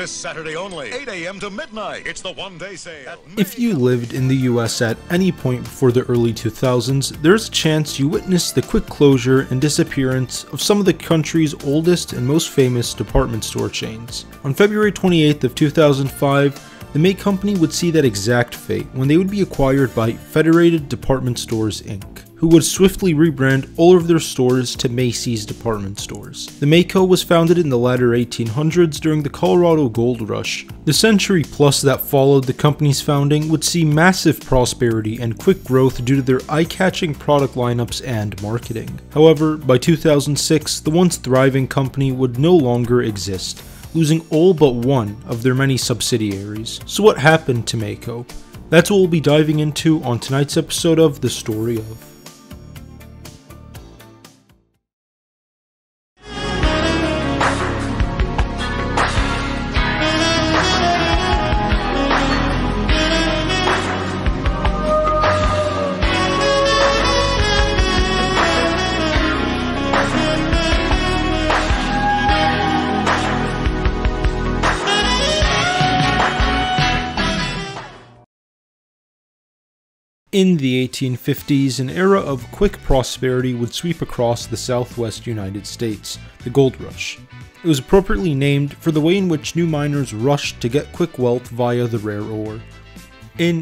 This Saturday only, 8 a.m. to midnight. It's the one-day sale. If you lived in the US at any point before the early 2000s, there's a chance you witnessed the quick closure and disappearance of some of the country's oldest and most famous department store chains. On February 28th of 2005, the May Company would see that exact fate when they would be acquired by Federated Department Stores, Inc., who would swiftly rebrand all of their stores to Macy's Department Stores. The May Co. was founded in the latter 1800s during the Colorado Gold Rush. The century plus that followed the company's founding would see massive prosperity and quick growth due to their eye-catching product lineups and marketing. However, by 2006, the once thriving company would no longer exist, losing all but one of their many subsidiaries. So what happened to May Co.? That's what we'll be diving into on tonight's episode of The Story of. In the 1850s, an era of quick prosperity would sweep across the southwest United States, the Gold Rush. It was appropriately named for the way in which new miners rushed to get quick wealth via the rare ore. In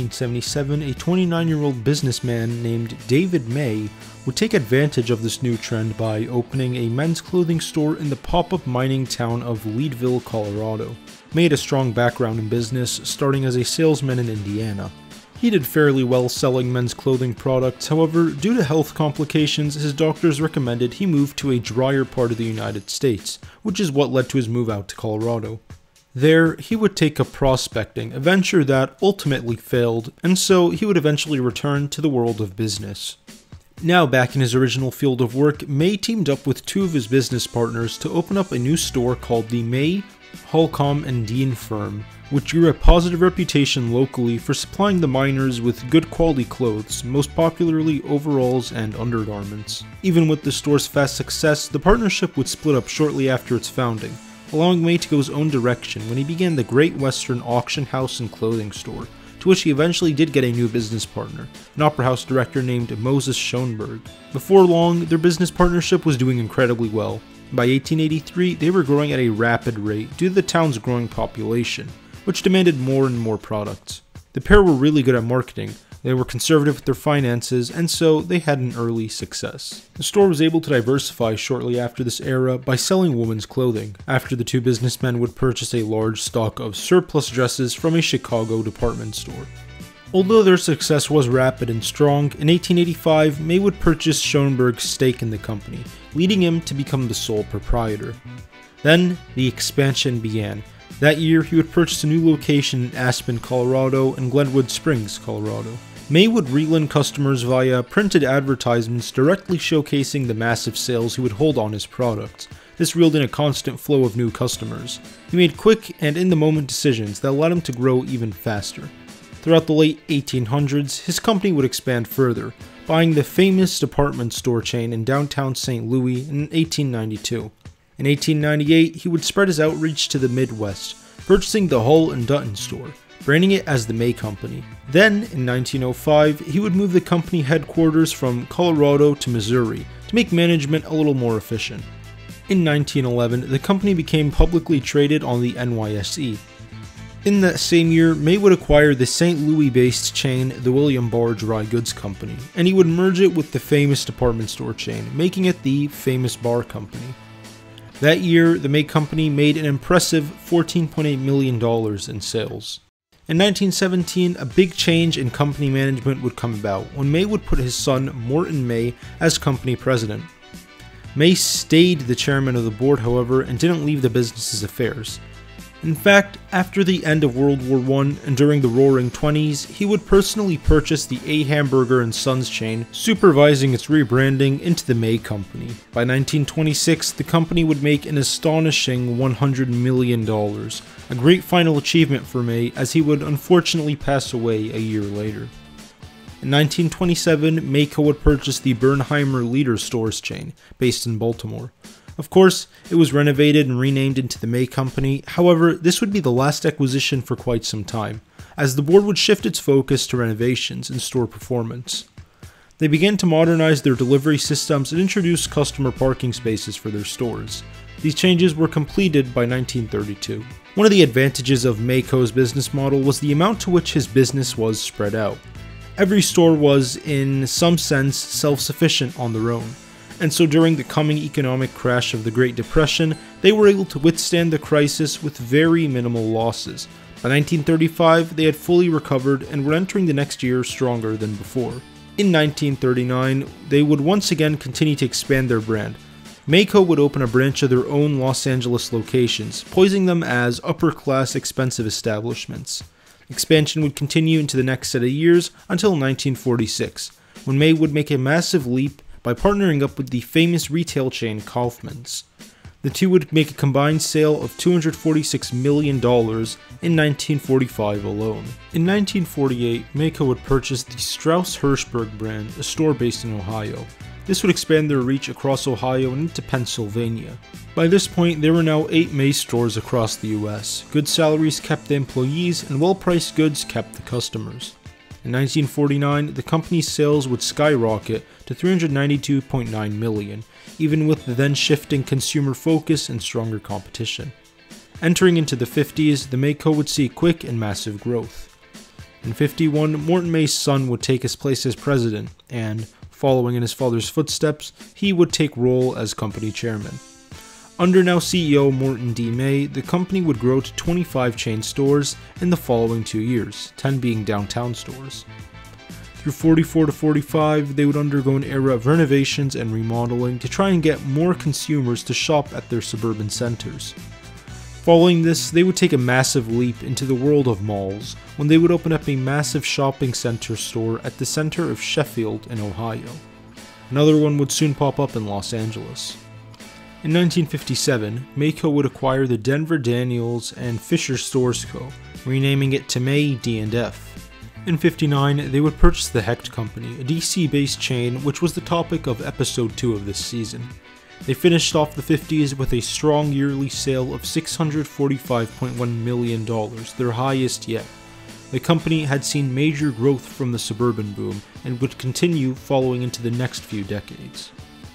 1877, a 29-year-old businessman named David May would take advantage of this new trend by opening a men's clothing store in the pop-up mining town of Leadville, Colorado. May had a strong background in business, starting as a salesman in Indiana. He did fairly well selling men's clothing products, however, due to health complications, his doctors recommended he move to a drier part of the United States, which is what led to his move out to Colorado. There, he would take up prospecting, a venture that ultimately failed, and so he would eventually return to the world of business. Now back in his original field of work, May teamed up with two of his business partners to open up a new store called the May, Holcomb and Dean firm, which grew a positive reputation locally for supplying the miners with good quality clothes, most popularly overalls and undergarments. Even with the store's fast success, the partnership would split up shortly after its founding, allowing May to go his own direction when he began the Great Western Auction House and Clothing Store, to which he eventually did get a new business partner, an opera house director named Moses Schoenberg. Before long, their business partnership was doing incredibly well. By 1883, they were growing at a rapid rate due to the town's growing population, which demanded more and more products. The pair were really good at marketing, they were conservative with their finances, and so they had an early success. The store was able to diversify shortly after this era by selling women's clothing, after the two businessmen would purchase a large stock of surplus dresses from a Chicago department store. Although their success was rapid and strong, in 1885, May would purchase Schoenberg's stake in the company, leading him to become the sole proprietor. Then, the expansion began. That year, he would purchase a new location in Aspen, Colorado, and Glenwood Springs, Colorado. May would reel in customers via printed advertisements directly showcasing the massive sales he would hold on his products. This reeled in a constant flow of new customers. He made quick and in-the-moment decisions that allowed him to grow even faster. Throughout the late 1800s, his company would expand further, buying the famous department store chain in downtown St. Louis in 1892. In 1898, he would spread his outreach to the Midwest, purchasing the Hull and Dutton store, branding it as the May Company. Then, in 1905, he would move the company headquarters from Colorado to Missouri to make management a little more efficient. In 1911, the company became publicly traded on the NYSE. In that same year, May would acquire the St. Louis-based chain, the William Barr Dry Goods Company, and he would merge it with the famous department store chain, making it the Famous Barr Company. That year, the May Company made an impressive $14.8 million in sales. In 1917, a big change in company management would come about when May would put his son, Morton May, as company president. May stayed the chairman of the board, however, and didn't leave the business's affairs. In fact, after the end of World War I and during the Roaring '20s, he would personally purchase the A. Hamburger & Sons chain, supervising its rebranding into the May Company. By 1926, the company would make an astonishing $100 million, a great final achievement for May as he would unfortunately pass away a year later. In 1927, May Co would purchase the Bernheimer Leader Stores chain, based in Baltimore. Of course, it was renovated and renamed into the May Company. However, this would be the last acquisition for quite some time, as the board would shift its focus to renovations and store performance. They began to modernize their delivery systems and introduce customer parking spaces for their stores. These changes were completed by 1932. One of the advantages of Mayco's business model was the amount to which his business was spread out. Every store was, in some sense, self-sufficient on their own, and so during the coming economic crash of the Great Depression, they were able to withstand the crisis with very minimal losses. By 1935, they had fully recovered and were entering the next year stronger than before. In 1939, they would once again continue to expand their brand. Mayco would open a branch of their own Los Angeles locations, posing them as upper-class expensive establishments. Expansion would continue into the next set of years until 1946, when May would make a massive leap by partnering up with the famous retail chain Kaufmann's. The two would make a combined sale of $246 million in 1945 alone. In 1948, Mayco would purchase the Strauss-Hirschberg brand, a store based in Ohio. This would expand their reach across Ohio and into Pennsylvania. By this point, there were now 8 May stores across the US. Good salaries kept the employees, and well-priced goods kept the customers. In 1949, the company's sales would skyrocket to $392.9 million, even with the then shifting consumer focus and stronger competition. Entering into the 50s, the Mayco would see quick and massive growth. In 51, Morton May's son would take his place as president, and, following in his father's footsteps, he would take role as company chairman. Under now CEO Morton D. May, the company would grow to 25 chain stores in the following 2 years, 10 being downtown stores. Through 44 to 45, they would undergo an era of renovations and remodeling to try and get more consumers to shop at their suburban centers. Following this, they would take a massive leap into the world of malls, when they would open up a massive shopping center store at the center of Sheffield in Ohio. Another one would soon pop up in Los Angeles. In 1957, Mayco would acquire the Denver Daniels and Fisher Stores Co., renaming it to May D&F. In 1959, they would purchase the Hecht Company, a DC-based chain which was the topic of episode 2 of this season. They finished off the 50s with a strong yearly sale of $645.1 million, their highest yet. The company had seen major growth from the suburban boom and would continue following into the next few decades.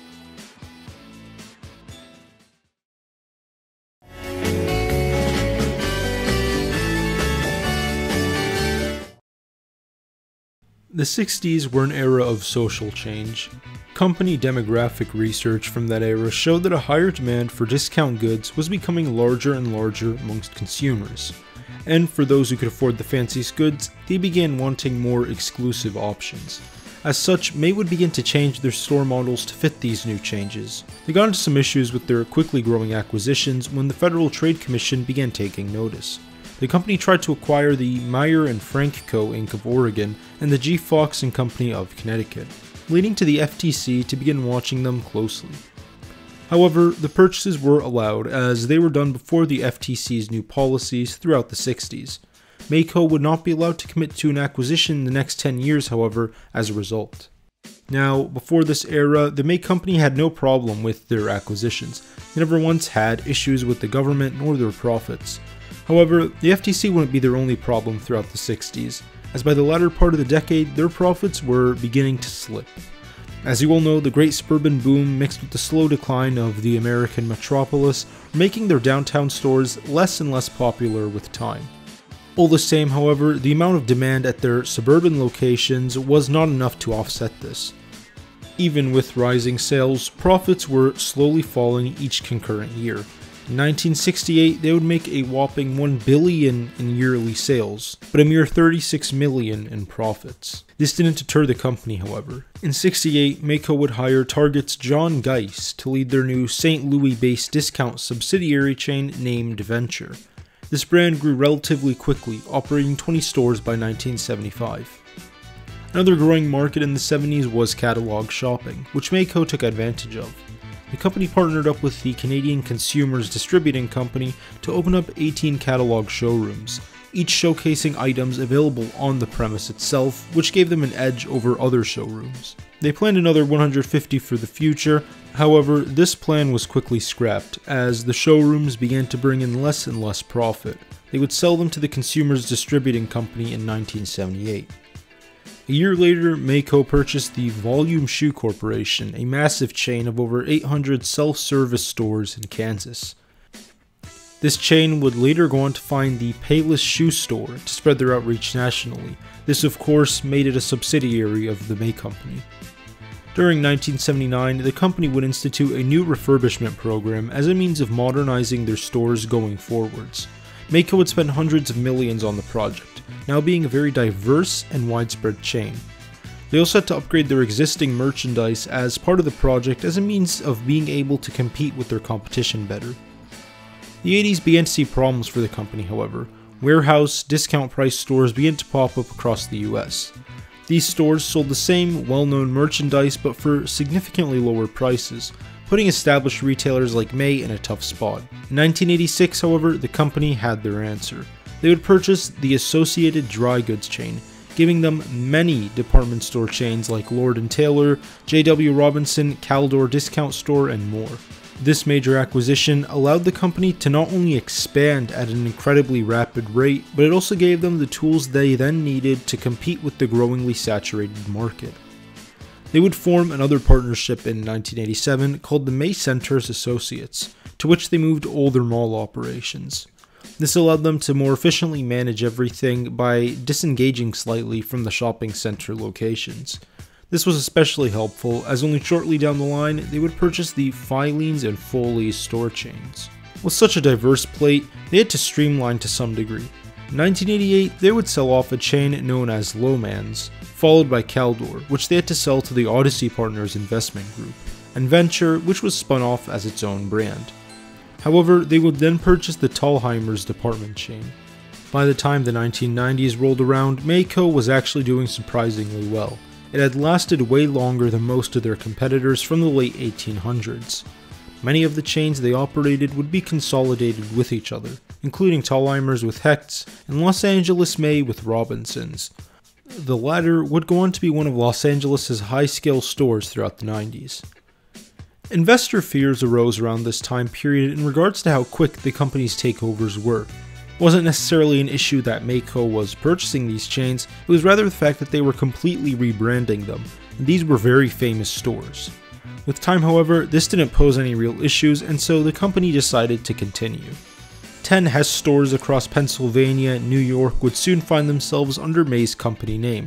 The 60s were an era of social change. Company demographic research from that era showed that a higher demand for discount goods was becoming larger and larger amongst consumers. And for those who could afford the fanciest goods, they began wanting more exclusive options. As such, May would begin to change their store models to fit these new changes. They got into some issues with their quickly growing acquisitions when the Federal Trade Commission began taking notice. The company tried to acquire the Meyer and Frank Co. Inc. of Oregon and the G. Fox and Company of Connecticut, leading to the FTC to begin watching them closely. However, the purchases were allowed as they were done before the FTC's new policies throughout the 60s. Mayco would not be allowed to commit to an acquisition in the next 10 years, however, as a result. Now, before this era, the May Company had no problem with their acquisitions. They never once had issues with the government nor their profits. However, the FTC wouldn't be their only problem throughout the 60s, as by the latter part of the decade, their profits were beginning to slip. As you all know, the great suburban boom mixed with the slow decline of the American metropolis were making their downtown stores less and less popular with time. All the same, however, the amount of demand at their suburban locations was not enough to offset this. Even with rising sales, profits were slowly falling each concurrent year. In 1968, they would make a whopping $1 billion in yearly sales, but a mere $36 million in profits. This didn't deter the company, however. In 1968, Mayco would hire Target's John Geiss to lead their new St. Louis-based discount subsidiary chain named Venture. This brand grew relatively quickly, operating 20 stores by 1975. Another growing market in the 70s was catalog shopping, which Mayco took advantage of. The company partnered up with the Canadian Consumers Distributing Company to open up 18 catalog showrooms, each showcasing items available on the premise itself, which gave them an edge over other showrooms. They planned another 150 for the future. However, this plan was quickly scrapped as the showrooms began to bring in less and less profit. They would sell them to the Consumers Distributing Company in 1978. A year later, Maaco purchased the Volume Shoe Corporation, a massive chain of over 800 self-service stores in Kansas. This chain would later go on to find the Payless Shoe Store to spread their outreach nationally. This, of course, made it a subsidiary of the May Company. During 1979, the company would institute a new refurbishment program as a means of modernizing their stores going forwards. Maaco would spend hundreds of millions on the project, now being a very diverse and widespread chain. They also had to upgrade their existing merchandise as part of the project as a means of being able to compete with their competition better. The 80s began to see problems for the company, however. Warehouse, discount price stores began to pop up across the US. These stores sold the same well-known merchandise but for significantly lower prices, putting established retailers like May in a tough spot. In 1986, however, the company had their answer. They would purchase the Associated Dry Goods chain, giving them many department store chains like Lord & Taylor, J.W. Robinson, Caldor Discount Store, and more. This major acquisition allowed the company to not only expand at an incredibly rapid rate, but it also gave them the tools they then needed to compete with the growingly saturated market. They would form another partnership in 1987 called the May Centers Associates, to which they moved all their mall operations. This allowed them to more efficiently manage everything by disengaging slightly from the shopping center locations. This was especially helpful as only shortly down the line they would purchase the Filene's and Foley's store chains. With such a diverse plate, they had to streamline to some degree. In 1988, they would sell off a chain known as Lohmann's, followed by Caldor, which they had to sell to the Odyssey Partners Investment Group, and Venture, which was spun off as its own brand. However, they would then purchase the Thalheimer's department chain. By the time the 1990s rolled around, Maaco was actually doing surprisingly well. It had lasted way longer than most of their competitors from the late 1800s. Many of the chains they operated would be consolidated with each other, including Thalheimer's with Hecht's and Los Angeles May with Robinson's. The latter would go on to be one of Los Angeles' high-scale stores throughout the 90s. Investor fears arose around this time period in regards to how quick the company's takeovers were. It wasn't necessarily an issue that Maaco was purchasing these chains, it was rather the fact that they were completely rebranding them, and these were very famous stores. With time, however, this didn't pose any real issues, and so the company decided to continue. 10 Hess stores across Pennsylvania and New York would soon find themselves under May's company name.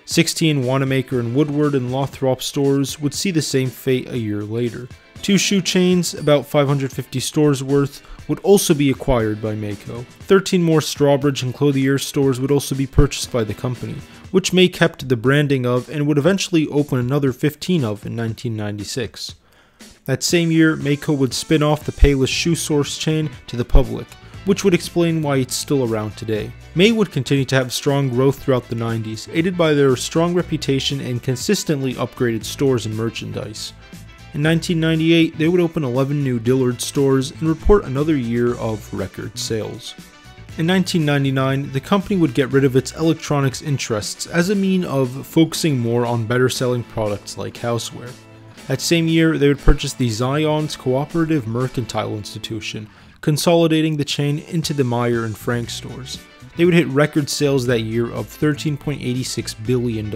16 Wanamaker and Woodward and Lothrop stores would see the same fate a year later. 2 shoe chains, about 550 stores worth, would also be acquired by Maaco. 13 more Strawbridge and Clothier stores would also be purchased by the company, which May kept the branding of and would eventually open another 15 of in 1996. That same year, Maaco would spin off the Payless Shoe Source chain to the public, which would explain why it's still around today. May would continue to have strong growth throughout the 90s, aided by their strong reputation and consistently upgraded stores and merchandise. In 1998, they would open 11 new Dillard stores and report another year of record sales. In 1999, the company would get rid of its electronics interests as a mean of focusing more on better selling products like houseware. That same year, they would purchase the Zion's Cooperative Mercantile Institution, consolidating the chain into the Meyer and Frank stores. They would hit record sales that year of $13.86 billion.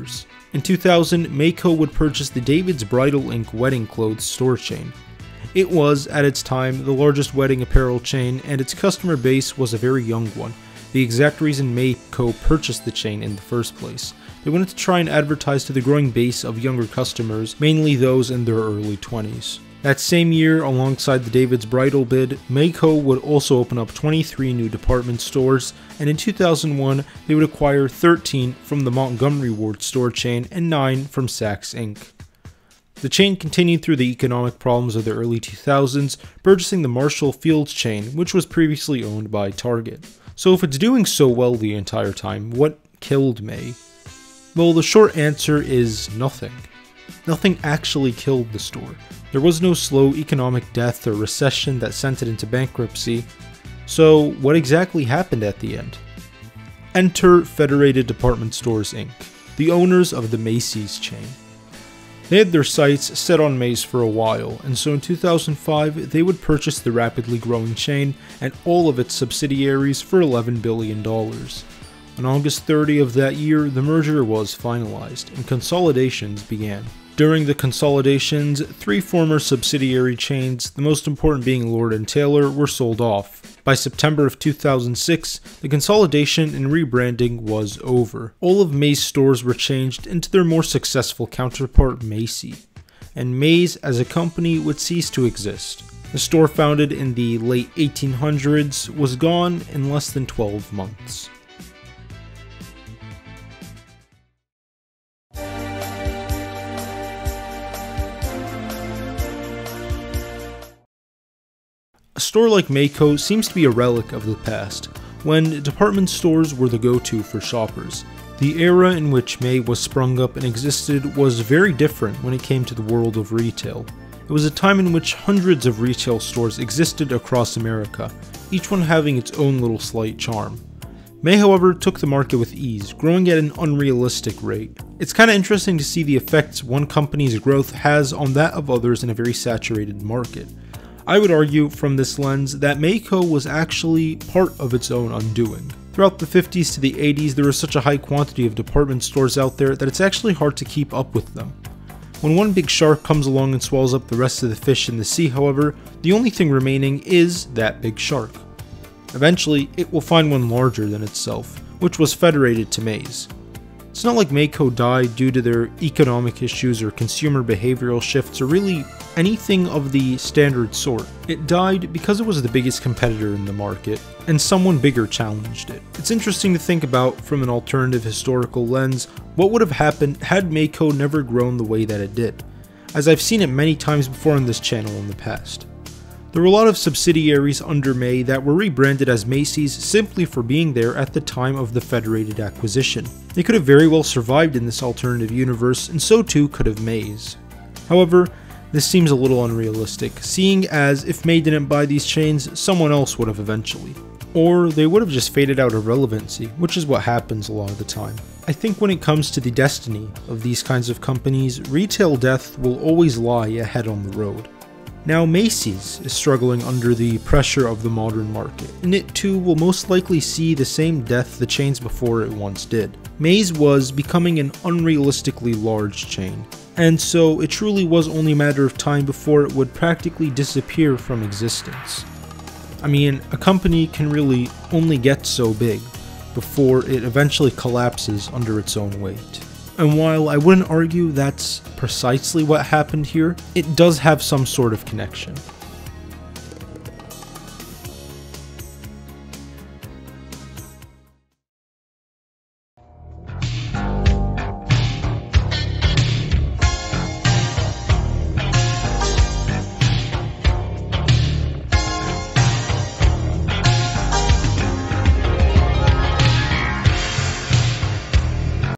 In 2000, Maaco would purchase the David's Bridal Inc. wedding clothes store chain. It was, at its time, the largest wedding apparel chain, and its customer base was a very young one, the exact reason Maaco purchased the chain in the first place. They wanted to try and advertise to the growing base of younger customers, mainly those in their early 20s. That same year, alongside the David's Bridal bid, Maaco would also open up 23 new department stores, and in 2001, they would acquire 13 from the Montgomery Ward store chain and 9 from Saks Inc. The chain continued through the economic problems of the early 2000s, purchasing the Marshall Fields chain, which was previously owned by Target. So if it's doing so well the entire time, what killed May? Well, the short answer is nothing. Nothing actually killed the store. There was no slow economic death or recession that sent it into bankruptcy. So what exactly happened at the end? Enter Federated Department Stores Inc., the owners of the Macy's chain. They had their sights set on Mays for a while, and so in 2005 they would purchase the rapidly growing chain and all of its subsidiaries for $11 billion. On August 30 of that year, the merger was finalized, and consolidations began. During the consolidations, 3 former subsidiary chains, the most important being Lord & Taylor, were sold off. By September of 2006, the consolidation and rebranding was over. All of Mays stores were changed into their more successful counterpart Macy, and Mays as a company would cease to exist. The store, founded in the late 1800s, was gone in less than 12 months. A store like Mayco seems to be a relic of the past, when department stores were the go-to for shoppers. The era in which May was sprung up and existed was very different when it came to the world of retail. It was a time in which hundreds of retail stores existed across America, each one having its own little slight charm. May, however, took the market with ease, growing at an unrealistic rate. It's kinda interesting to see the effects one company's growth has on that of others in a very saturated market. I would argue from this lens that Mayco was actually part of its own undoing. Throughout the 50s to the 80s, there was such a high quantity of department stores out there that it's actually hard to keep up with them. When one big shark comes along and swallows up the rest of the fish in the sea, however, the only thing remaining is that big shark. Eventually, it will find one larger than itself, which was Federated to Mays. It's not like Mayco died due to their economic issues or consumer behavioral shifts or really anything of the standard sort. It died because it was the biggest competitor in the market, and someone bigger challenged it. It's interesting to think about from an alternative historical lens what would have happened had Mayco never grown the way that it did, as I've seen it many times before on this channel in the past. There were a lot of subsidiaries under May that were rebranded as Macy's simply for being there at the time of the Federated acquisition. They could have very well survived in this alternative universe, and so too could have Mays. However, this seems a little unrealistic, seeing as if May didn't buy these chains, someone else would have eventually. Or they would have just faded out of relevancy, which is what happens a lot of the time. I think when it comes to the destiny of these kinds of companies, retail death will always lie ahead on the road. Now Macy's is struggling under the pressure of the modern market, and it too will most likely see the same death the chains before it once did. Mays was becoming an unrealistically large chain, and so it truly was only a matter of time before it would practically disappear from existence. I mean, a company can really only get so big before it eventually collapses under its own weight. And while I wouldn't argue that's precisely what happened here, it does have some sort of connection.